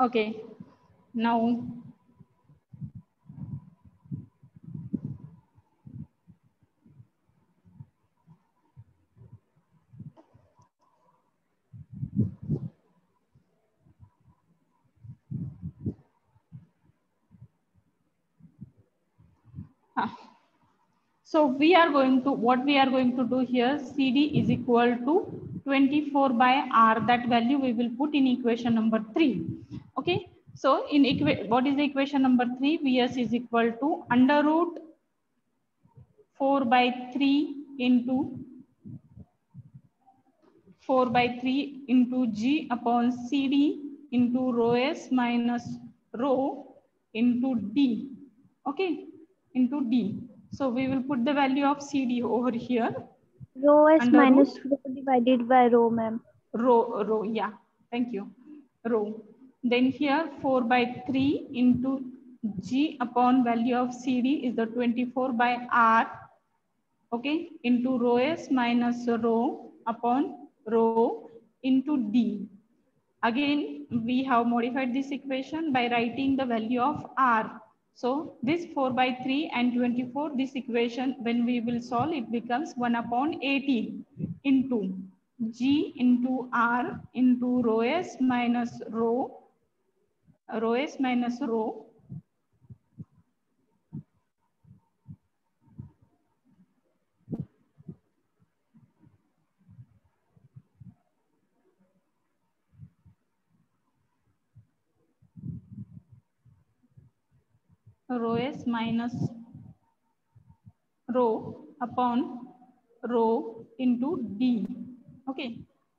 Okay, now so we are going to, what we are going to do here, CD is equal to 24 by R. That value we will put in equation number 3. Okay. So in what is the equation number 3? Vs is equal to under root 4 by 3 into 4 by 3 into G upon CD into rho S minus rho into D. Okay. Into D. So we will put the value of CD over here. Rho S Under minus root rho divided by rho, ma'am. Rho, yeah, thank you. Rho. Then here 4 by 3 into G upon value of CD is the 24 by R, okay, into rho S minus rho upon rho into D. Again, we have modified this equation by writing the value of R. So this 4 by 3 and 24, this equation, when we will solve, it becomes 1 upon 18 into G into R into rho S minus rho S minus rho S minus rho upon rho into D, okay,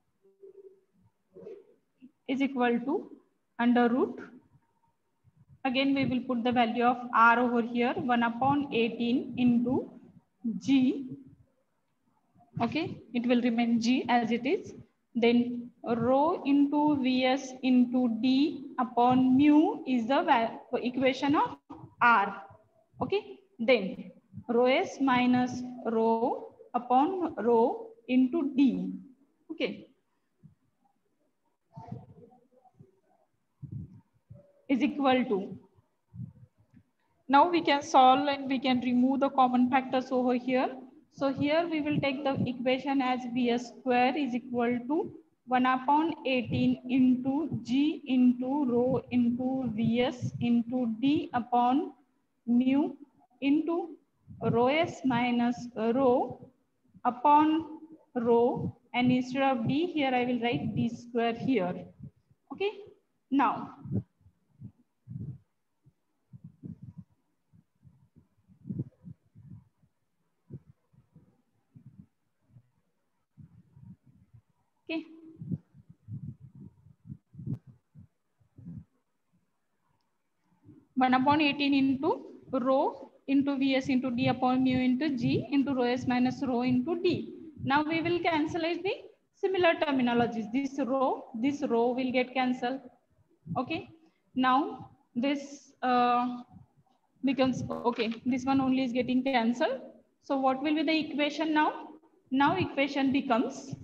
is equal to under root. Again, we will put the value of R over here, 1 upon 18 into G. Okay, it will remain G as it is. Then rho into Vs into D upon mu is the equation of R. Okay, then rho S minus rho upon rho into D. Okay, is equal to. Now we can solve and we can remove the common factors over here. So here we will take the equation as Vs square is equal to 1 upon 18 into G into rho into Vs into D upon mu into rho S minus rho upon rho, and instead of D here I will write D square here. Okay. Now okay. 1 upon 18 into rho into Vs into D upon mu into G into rho S minus rho into D. Now we will cancel the similar terminologies. This row will get cancelled. Okay. Now this becomes, okay, this one only is getting cancelled. So what will be the equation now? Now equation becomes,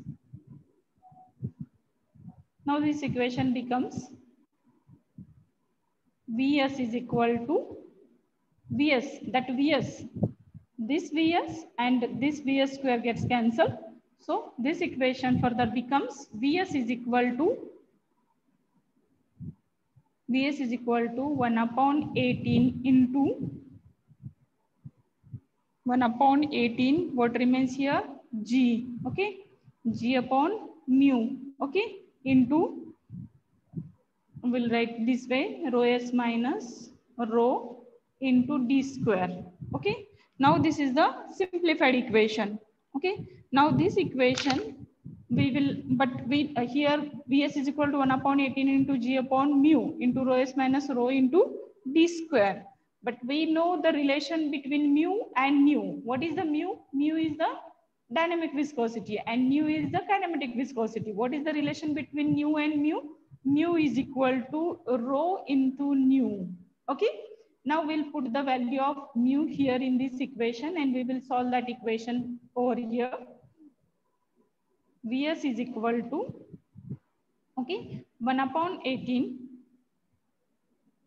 now this equation becomes Vs is equal to Vs, that Vs, this Vs and this Vs square gets cancelled. So this equation further becomes Vs is equal to 1 upon 18 into 1 upon 18, what remains here? G, okay? G upon mu, okay? Into, we'll write this way, rho S minus rho into D square, okay? Now this is the simplified equation, okay? Now this equation, we will, but we here Vs is equal to 1 upon 18 into G upon mu into rho S minus rho into D square. But we know the relation between mu and nu. What is the mu? Mu is the dynamic viscosity and nu is the kinematic viscosity. What is the relation between nu and mu? Mu is equal to rho into nu. Okay. Now we'll put the value of mu here in this equation and we will solve that equation over here. Vs is equal to, okay, 1 upon 18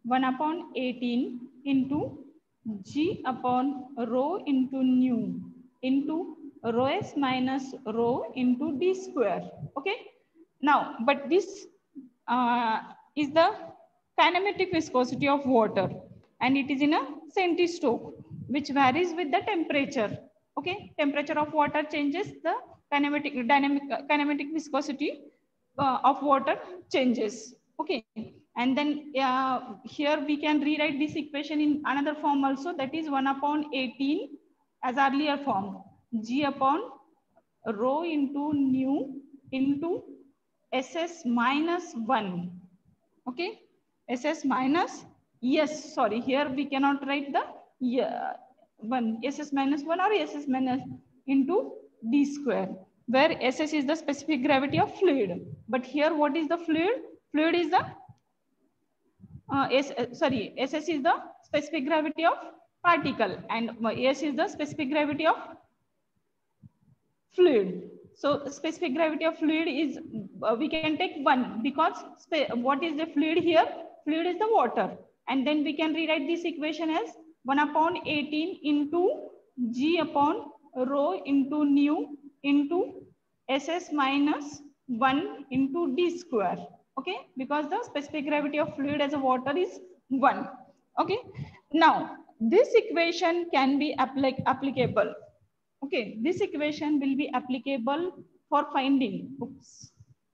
1 upon 18 into G upon rho into nu into rho s minus rho into d square. Okay. Now, but this is the kinematic viscosity of water, and it is in a centistoke, which varies with the temperature. Okay, temperature of water changes, the kinematic viscosity of water changes. Okay, and then here we can rewrite this equation in another form also, that is 1 upon 18 as earlier form, G upon rho into nu into SS minus 1. Okay, SS minus, yes, sorry, here we cannot write the 1, SS minus 1 or SS minus into d square, where SS is the specific gravity of fluid. But here what is the fluid? Fluid is the, SS is the specific gravity of particle, and S is the specific gravity of fluid. So specific gravity of fluid is, we can take 1, because what is the fluid here? Fluid is the water. And then we can rewrite this equation as 1 upon 18 into G upon rho into nu into SS minus 1 into d square. Okay, because the specific gravity of fluid as a water is 1. Okay, now this equation can be applicable. Okay, this equation will be applicable for finding. Oops.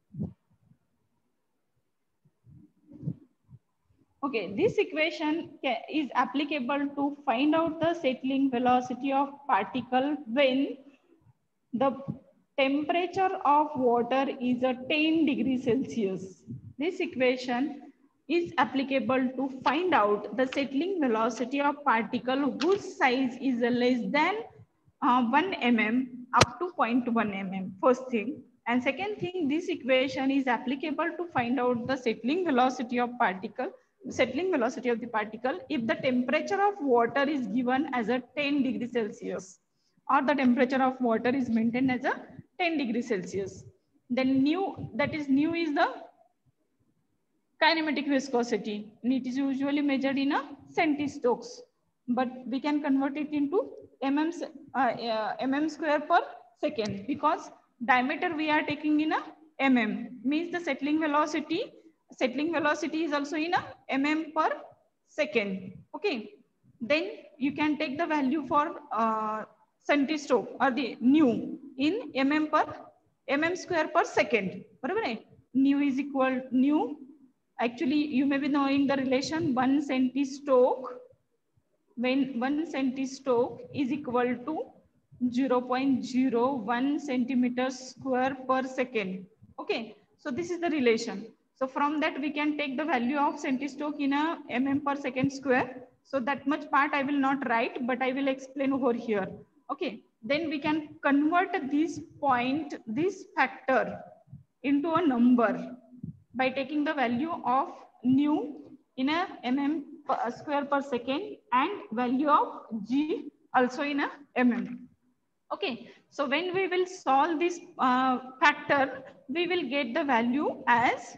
Okay, this equation is applicable to find out the settling velocity of particle when the temperature of water is a 10 degrees Celsius. This equation is applicable to find out the settling velocity of particle whose size is less than 1 mm up to 0.1 mm, first thing. And second thing, this equation is applicable to find out the settling velocity of the particle if the temperature of water is given as a 10 degrees Celsius, or the temperature of water is maintained as a 10 degrees Celsius. Then nu, that is nu is the kinematic viscosity, and it is usually measured in a centistokes, but we can convert it into mm square per second, because diameter we are taking in a means the settling velocity is also in a per second. Okay, then you can take the value for centistoke or the nu in mm square per second. Nu is equal nu. Actually, you may be knowing the relation 1 centistoke, when 1 centistoke is equal to 0.01 centimeters square per second. Okay, so this is the relation. So from that we can take the value of centistoke in a per second square. So that much part I will not write, but I will explain over here. Okay, then we can convert this factor into a number by taking the value of nu in a square per second and value of G also in a Okay, so when we will solve this factor, we will get the value as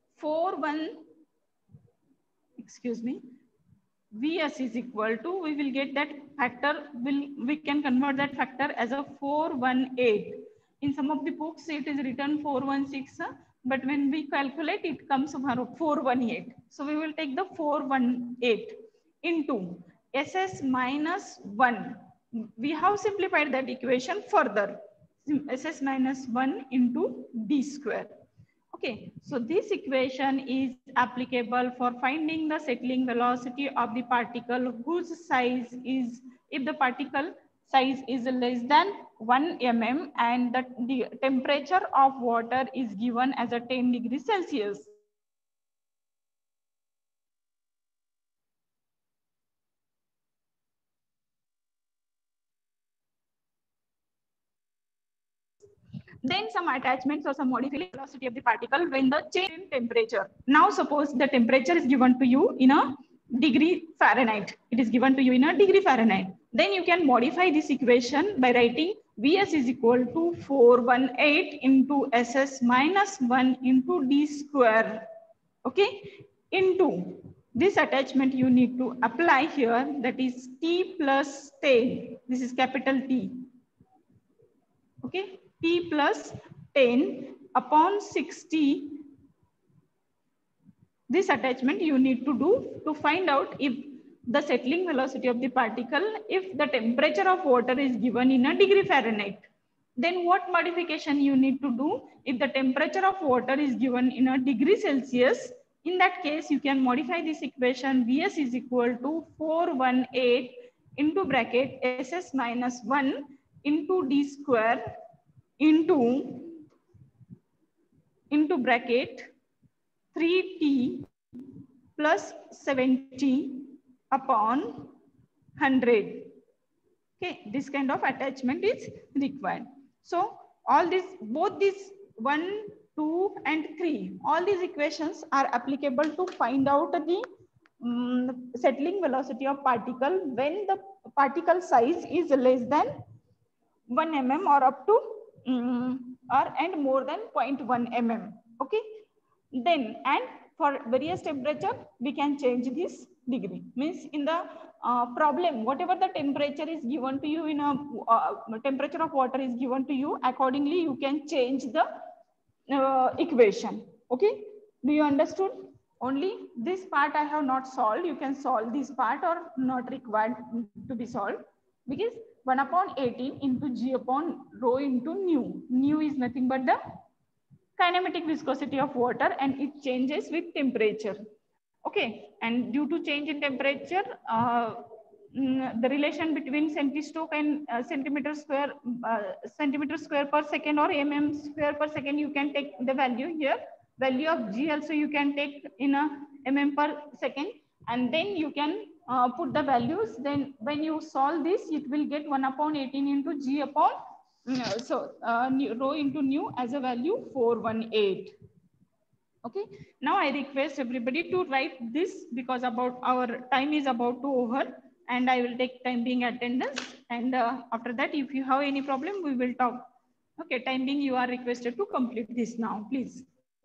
Vs is equal to, we will get that factor, we can convert that factor as a 418. In some of the books it is written 416, but when we calculate it comes 418. So we will take the 418 into SS minus 1. We have simplified that equation further. SS minus 1 into d square. Okay, so this equation is applicable for finding the settling velocity of the particle whose size is, if the particle size is less than 1 mm and the temperature of water is given as a 10 degrees Celsius. Then some attachments or some modification velocity of the particle when the change in temperature. Now suppose the temperature is given to you in a degree Fahrenheit. It is given to you in a degree Fahrenheit. Then you can modify this equation by writing Vs is equal to 418 into SS minus 1 into d square. Okay, into this attachment you need to apply here, that is T plus 10. This is capital T. Okay, T plus 10 upon 60. This attachment you need to do to find out if the settling velocity of the particle, if the temperature of water is given in a degree Fahrenheit. Then what modification you need to do if the temperature of water is given in a degree Celsius? In that case, you can modify this equation. Vs is equal to 418 into bracket SS minus 1 into d square into bracket 3T plus 70 upon 100. Okay, this kind of attachment is required. So all these, both these 1, 2 and 3, all these equations are applicable to find out the settling velocity of particle when the particle size is less than 1 mm or up to and more than 0.1 mm. Okay, then and for various temperature we can change this degree. Means in the problem, whatever the temperature is given to you in a temperature of water is given to you, accordingly you can change the equation. Okay, do you understood? Only this part I have not solved. You can solve this part or not required to be solved, because 1 upon 18 into G upon rho into nu. Nu is nothing but the kinematic viscosity of water, and it changes with temperature. Okay, and due to change in temperature, the relation between centistoke and centimeter square per second or square per second, you can take the value here. Value of G also you can take in a per second, and then you can put the values. Then when you solve this, it will get 1 upon 18 into G upon rho into nu as a value 418. Okay, now I request everybody to write this, because about our time is about to over, and I will take time being attendance, and after that if you have any problem we will talk. Okay, time being you are requested to complete this now, please.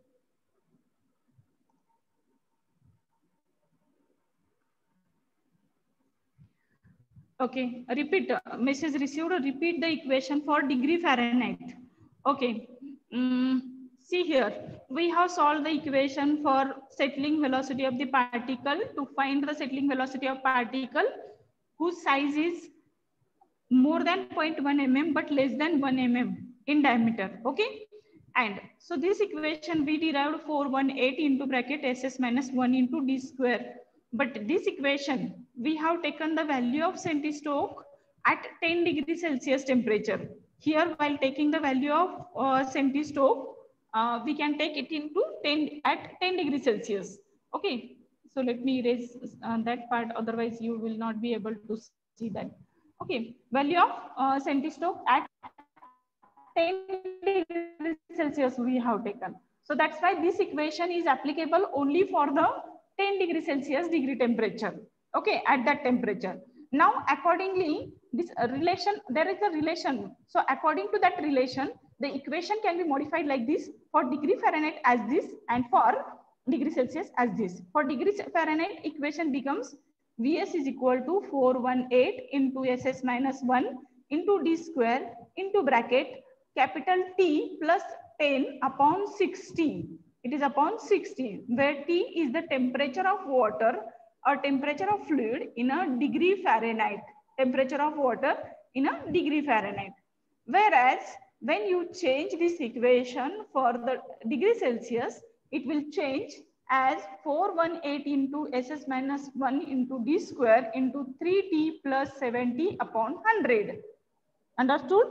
Okay, repeat, message received, repeat the equation for degree Fahrenheit. Okay, see here, we have solved the equation for settling velocity of the particle to find the settling velocity of particle whose size is more than 0.1 mm but less than 1 mm in diameter. Okay, and so this equation we derived 418 into bracket SS minus 1 into d square. But this equation, we have taken the value of centistoke at 10 degrees Celsius temperature. Here, while taking the value of centistoke, we can take it into 10 degrees Celsius. Okay, so let me erase that part, otherwise you will not be able to see that. Okay, value of centistoke at 10 degrees Celsius we have taken. So that's why this equation is applicable only for the 10 degrees Celsius degree temperature. Okay, at that temperature. Now, accordingly, this relation, there is a relation. So according to that relation, the equation can be modified like this: for degree Fahrenheit as this, and for degree Celsius as this. For degree Fahrenheit, equation becomes Vs is equal to 418 into SS minus 1 into d square into bracket capital T plus 10 upon 60. It is upon 60, where T is the temperature of water or temperature of fluid in a degree Fahrenheit. Temperature of water in a degree Fahrenheit. Whereas when you change this equation for the degree Celsius, it will change as 418 into SS minus 1 into d square into 3T plus 70 upon 100. Understood?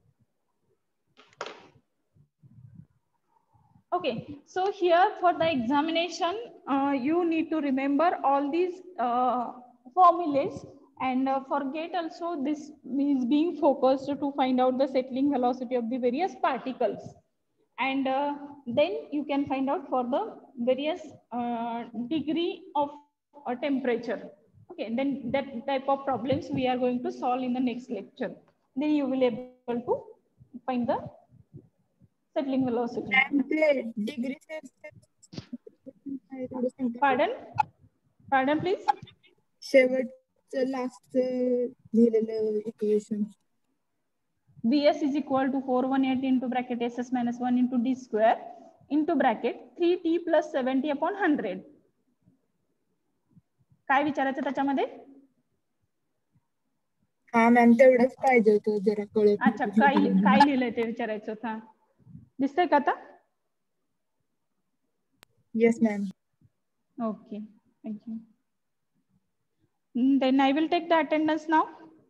Okay, so here for the examination, you need to remember all these formulas, and forget also this is being focused to find out the settling velocity of the various particles. And then you can find out for the various degree of temperature. Okay, then that type of problems we are going to solve in the next lecture. Then you will be able to find the settling velocity. Degree Celsius. Pardon? Pardon, please. शेवटचं last लिहिलेलं equation. Vs is equal to 418 into bracket ss minus 1 into d square into bracket 3t plus 70 upon 100. काय विचारायचं त्याच्यामध्ये? हा ma'am तेवढंच पाहिजे होतं जरा कळत. अच्छा, काय लिहिलंय ते विचारायचं होतं. दिसतंय का आता? Yes ma'am. Okay, thank you. Then I will take the attendance now.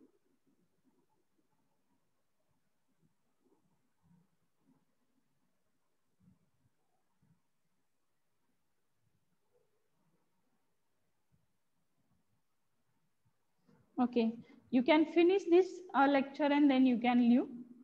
Okay, you can finish this lecture and then you can leave.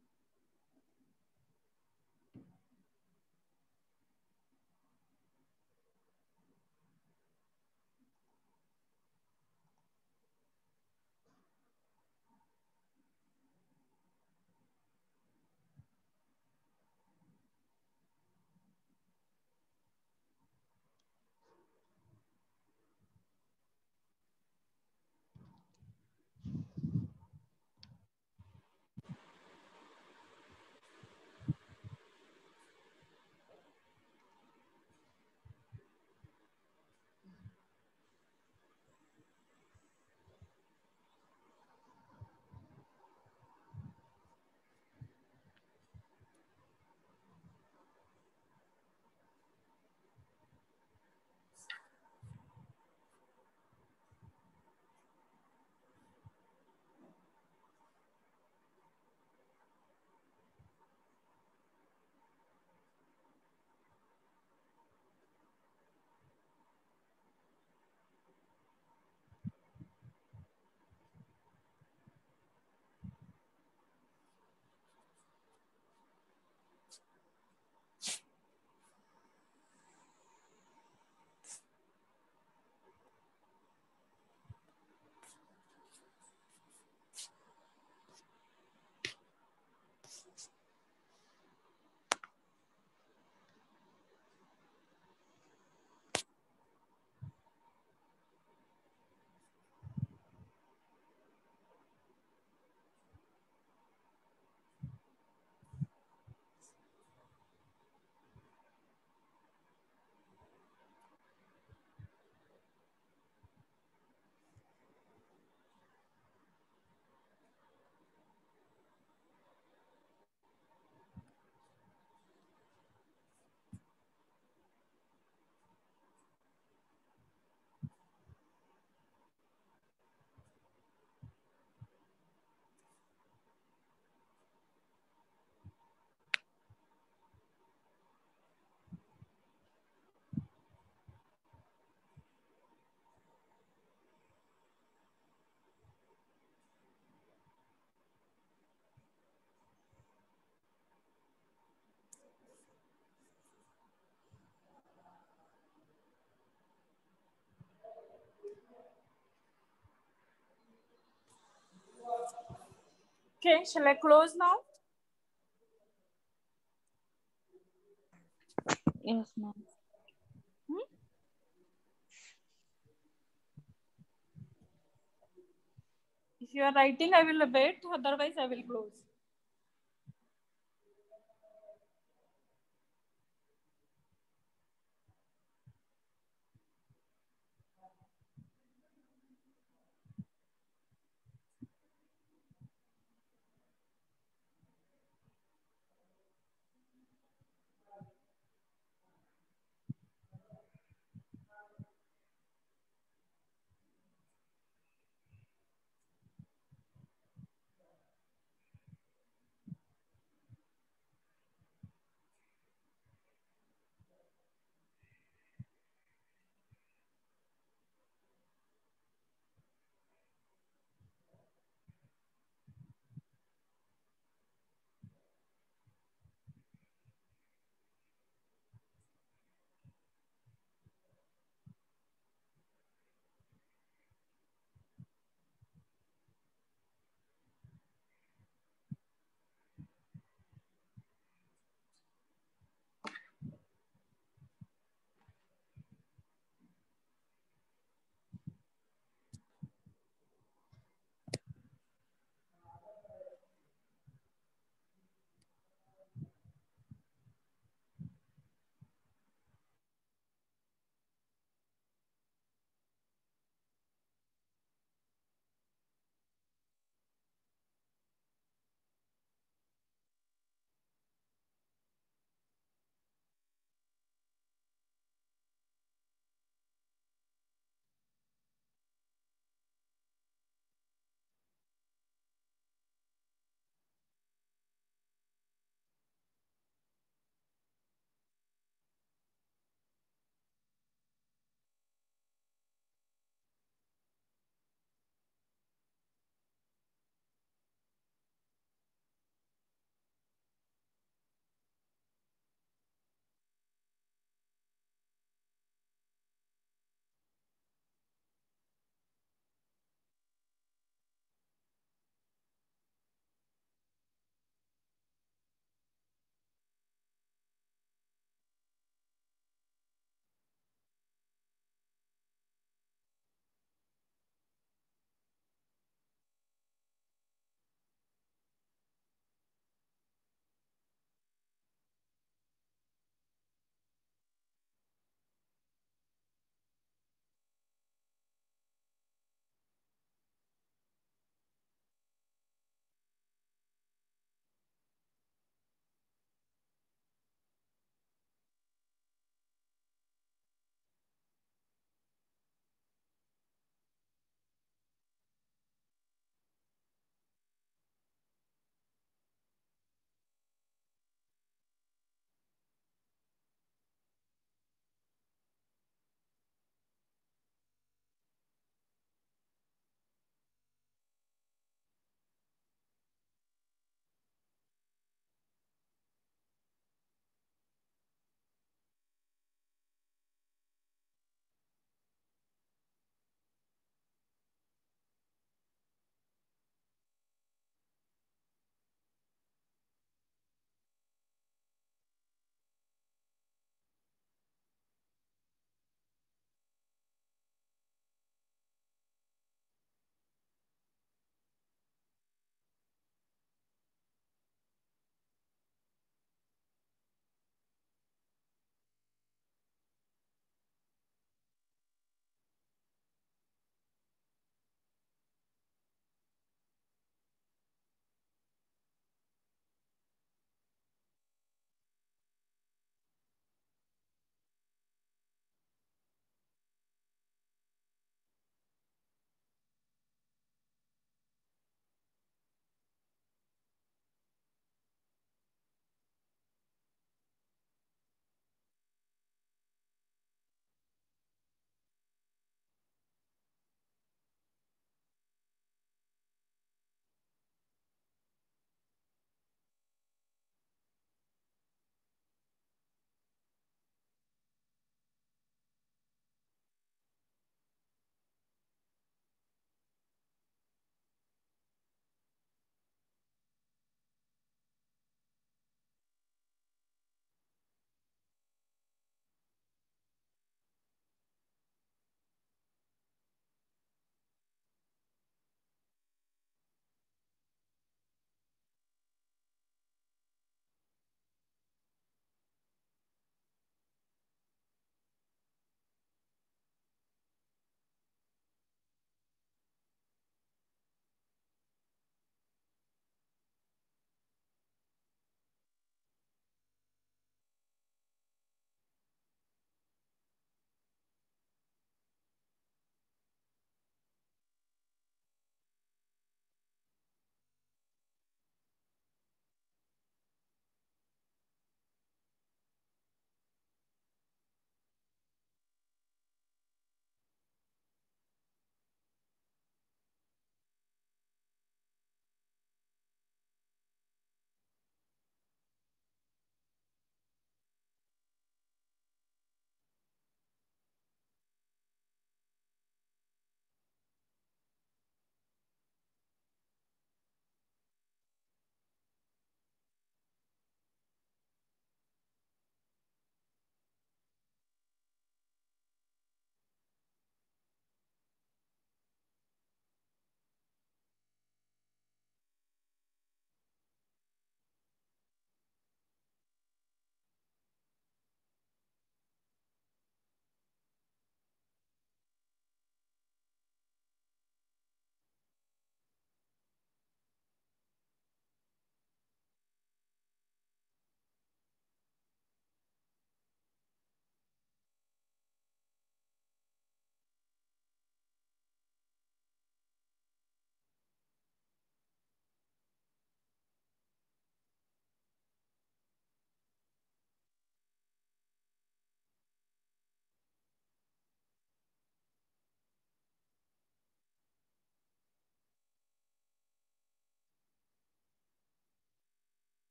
Okay, shall I close now? Yes, ma'am. If you are writing, I will wait. Otherwise, I will close.